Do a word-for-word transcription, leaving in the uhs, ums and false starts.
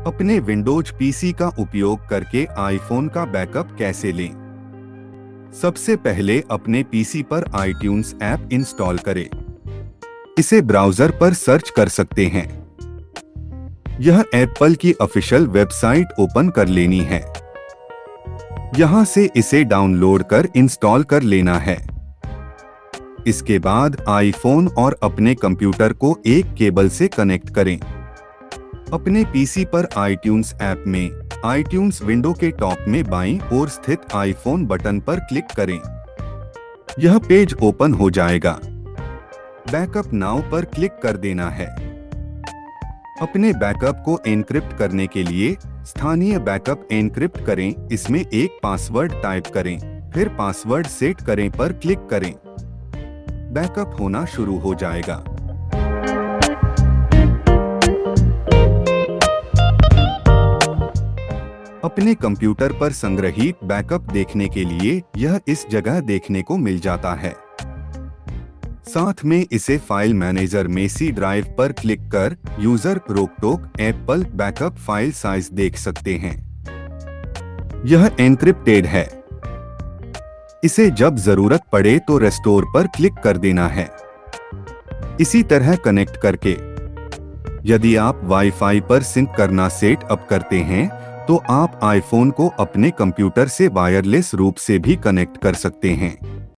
अपने Windows PC का उपयोग करके आईफोन का बैकअप कैसे लें? सबसे पहले अपने पीसी पर आईट्यून्स ऐप इंस्टॉल करें। इसे ब्राउजर पर सर्च कर सकते हैं। यह एप्पल की ऑफिशियल वेबसाइट ओपन कर लेनी है। यहां से इसे डाउनलोड कर इंस्टॉल कर लेना है। इसके बाद आईफोन और अपने कंप्यूटर को एक केबल से कनेक्ट करें। अपने पीसी पर आईट्यून्स ऐप में आईट्यून्स विंडो के टॉप में बाईं ओर स्थित आईफोन बटन पर क्लिक करें। यह पेज ओपन हो जाएगा। बैकअप नाउ पर क्लिक कर देना है। अपने बैकअप को एन्क्रिप्ट करने के लिए स्थानीय बैकअप एन्क्रिप्ट करें। इसमें एक पासवर्ड टाइप करें, फिर पासवर्ड सेट करें पर क्लिक करें। बैकअप होना शुरू हो जाएगा। अपने कंप्यूटर पर संग्रहीत बैकअप देखने के लिए यह इस जगह देखने को मिल जाता है। साथ में इसे फाइल मैनेजर में सी ड्राइव पर क्लिक कर यूजर रोकटोक एप्पल बैकअप फाइल साइज देख सकते हैं। यह एन्क्रिप्टेड है। इसे जब जरूरत पड़े तो रेस्टोर पर क्लिक कर देना है। इसी तरह कनेक्ट करके यदि आप वाईफाई पर सिंक करना सेट अप करते हैं तो आप आईफोन को अपने कंप्यूटर से वायरलेस रूप से भी कनेक्ट कर सकते हैं।